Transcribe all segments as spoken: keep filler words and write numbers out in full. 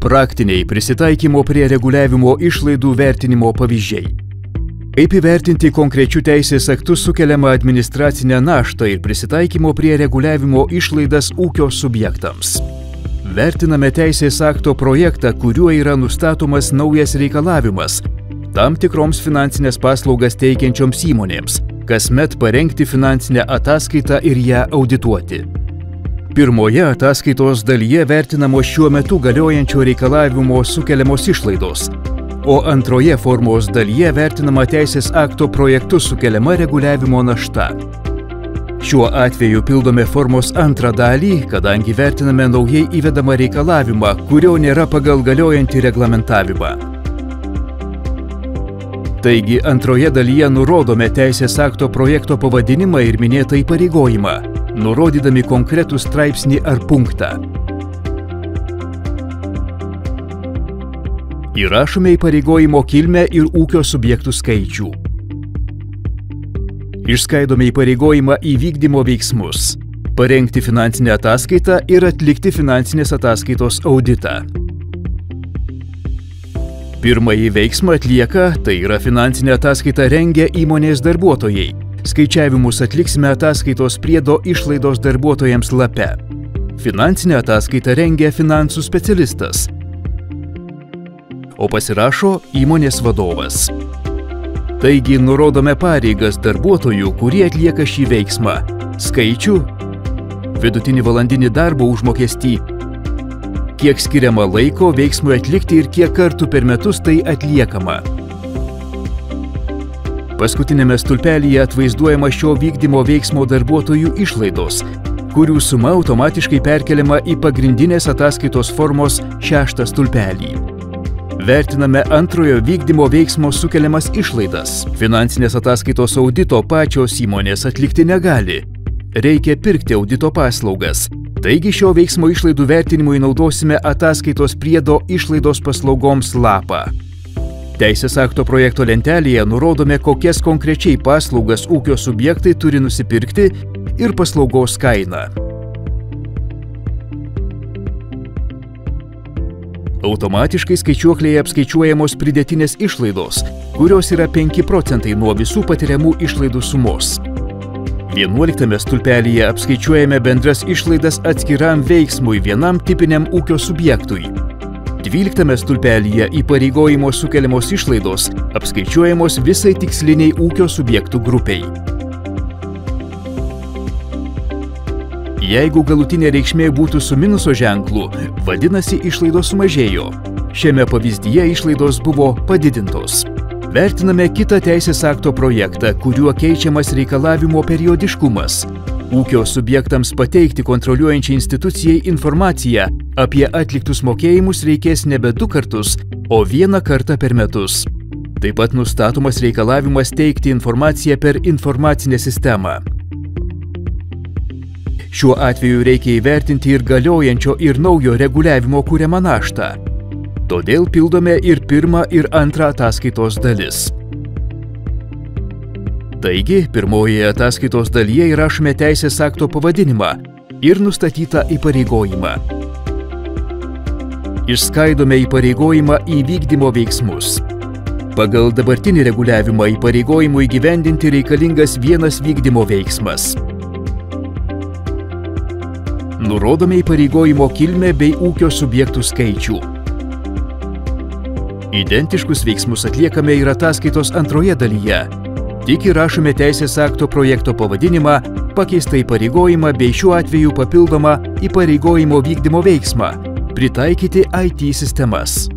Praktiniai prisitaikymo prie reguliavimo išlaidų vertinimo pavyzdžiai. Kaip įvertinti konkrečių teisės aktų sukeliamą administracinę naštą ir prisitaikymo prie reguliavimo išlaidas ūkio subjektams. Vertiname teisės akto projektą, kuriuo yra nustatomas naujas reikalavimas tam tikroms finansinės paslaugas teikiančioms įmonėms, kasmet parengti finansinę ataskaitą ir ją audituoti. Pirmoje ataskaitos dalyje vertinamos šiuo metu galiojančio reikalavimo sukeliamos išlaidos, o antroje formos dalyje vertinama teisės akto projektu sukeliama reguliavimo našta. Šiuo atveju pildome formos antrą dalį, kadangi vertiname naujai įvedamą reikalavimą, kurio nėra pagal galiojantį reglamentavimą. Taigi antroje dalyje nurodome teisės akto projekto pavadinimą ir minėtą įpareigojimą, nurodydami konkretų straipsnį ar punktą. Įrašome įpareigojimo kilmę ir ūkio subjektų skaičių. Išskaidome įpareigojimą į vykdymo veiksmus – parengti finansinę ataskaitą ir atlikti finansinės ataskaitos auditą. Pirmąjį veiksmą atlieka, tai yra finansinę ataskaitą rengia įmonės darbuotojai. Skaičiavimus atliksime ataskaitos priedo išlaidos darbuotojams lape. Finansinę ataskaitą rengia finansų specialistas, o pasirašo įmonės vadovas. Taigi nurodome pareigas darbuotojų, kurie atlieka šį veiksmą, skaičių, vidutinį valandinį darbo užmokestį, kiek skiriama laiko veiksmui atlikti ir kiek kartų per metus tai atliekama. Paskutinėme stulpelyje atvaizduojama šio vykdymo veiksmo darbuotojų išlaidos, kurių suma automatiškai perkeliama į pagrindinės ataskaitos formos šeštą stulpelį. Vertiname antrojo vykdymo veiksmo sukeliamas išlaidas. Finansinės ataskaitos audito pačios įmonės atlikti negali. Reikia pirkti audito paslaugas. Taigi šio veiksmo išlaidų vertinimui naudosime ataskaitos priedo išlaidos paslaugoms lapą. Teisės akto projekto lentelėje nurodome, kokias konkrečiai paslaugas ūkio subjektai turi nusipirkti ir paslaugos kainą. Automatiškai skaičiuoklėje apskaičiuojamos pridėtinės išlaidos, kurios yra penki procentai nuo visų patiriamų išlaidų sumos. vienuoliktame stulpelyje apskaičiuojame bendras išlaidas atskiram veiksmui vienam tipiniam ūkio subjektui. dvyliktame stulpelyje įpareigojimo sukeliamos išlaidos apskaičiuojamos visai tiksliniai ūkio subjektų grupiai. Jeigu galutinė reikšmė būtų su minuso ženklu, vadinasi išlaidos sumažėjo. Šiame pavyzdyje išlaidos buvo padidintos. Vertiname kitą teisės akto projektą, kuriuo keičiamas reikalavimo periodiškumas. Ūkio subjektams pateikti kontroliuojančiai institucijai informaciją apie atliktus mokėjimus reikės nebe du kartus, o vieną kartą per metus. Taip pat nustatomas reikalavimas teikti informaciją per informacinę sistemą. Šiuo atveju reikia įvertinti ir galiojančio ir naujo reguliavimo kuriamą naštą. Todėl pildome ir pirmą ir antrą ataskaitos dalis. Taigi, pirmojoje ataskaitos dalyje įrašome teisės akto pavadinimą ir nustatytą įpareigojimą. Išskaidome įpareigojimą į vykdymo veiksmus. Pagal dabartinį reguliavimą įpareigojimui įgyvendinti reikalingas vienas vykdymo veiksmas. Nurodome įpareigojimo kilmę bei ūkio subjektų skaičių. Identiškus veiksmus atliekame ir ataskaitos antroje dalyje. Tik įrašome teisės akto projekto pavadinimą, pakeistą įpareigojimą bei šiuo atveju papildomą įpareigojimo vykdymo veiksmą – pritaikyti I T sistemas.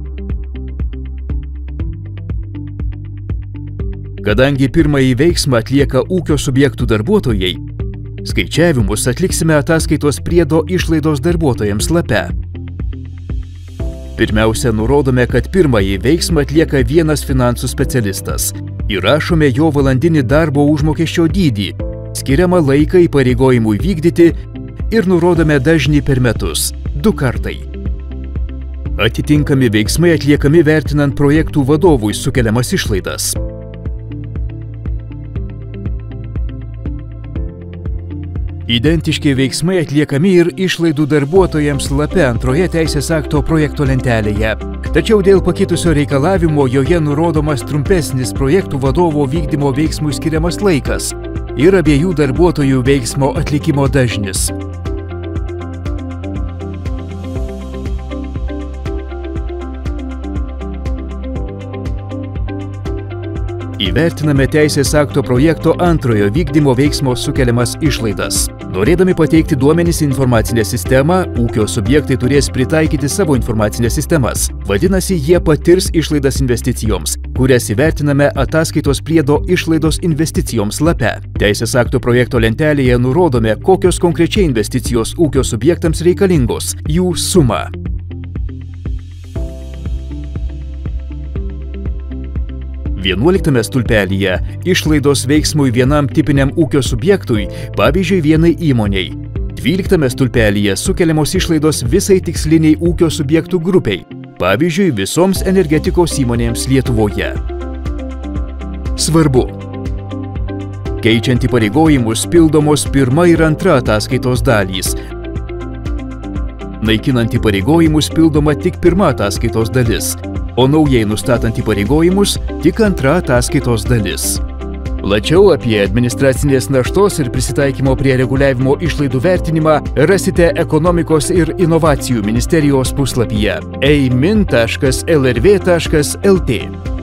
Kadangi pirmąjį veiksmą atlieka ūkio subjektų darbuotojai, skaičiavimus atliksime ataskaitos priedo išlaidos darbuotojams lape. Pirmiausia, nurodome, kad pirmąjį veiksmą atlieka vienas finansų specialistas. Įrašome jo valandinį darbo užmokesčio dydį, skiriamą laiką įpareigojimui vykdyti ir nurodome dažnį per metus – du kartai. Atitinkami veiksmai atliekami vertinant projektų vadovui sukeliamas išlaidas. Identiški veiksmai atliekami ir išlaidų darbuotojams lape antroje teisės akto projekto lentelėje. Tačiau dėl pakitusio reikalavimo joje nurodomas trumpesnis projektų vadovo vykdymo veiksmui skiriamas laikas ir abiejų darbuotojų veiksmo atlikimo dažnis. Įvertiname teisės akto projekto antrojo vykdymo veiksmo sukeliamas išlaidas. Norėdami pateikti duomenis į informacinę sistemą, ūkio subjektai turės pritaikyti savo informacinės sistemas. Vadinasi, jie patirs išlaidas investicijoms, kurias įvertiname ataskaitos priedo išlaidos investicijoms lape. Teisės akto projekto lentelėje nurodome, kokios konkrečiai investicijos ūkio subjektams reikalingos, jų sumą. vienuoliktame stulpelyje išlaidos veiksmui vienam tipiniam ūkio subjektui, pavyzdžiui vienai įmoniai. dvyliktame stulpelyje sukeliamos išlaidos visai tiksliniai ūkio subjektų grupiai, pavyzdžiui visoms energetikos įmonėms Lietuvoje. Svarbu. Keičiant įpareigojimus pildomos pirma ir antra ataskaitos dalys. Naikinant įpareigojimus pildoma tik pirma ataskaitos dalis, o naujai nustatant įpareigojimus tik antra ataskaitos dalis. Plačiau apie administracinės naštos ir prisitaikymo prie reguliavimo išlaidų vertinimą rasite Ekonomikos ir inovacijų ministerijos puslapyje eimin taškas lrv taškas lt.